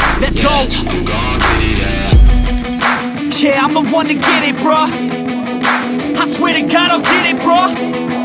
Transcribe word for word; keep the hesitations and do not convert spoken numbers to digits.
Let's go. I'm gon' get it, yeah. Yeah, I'm the one to get it, bruh. I swear to God I'll get it, bruh.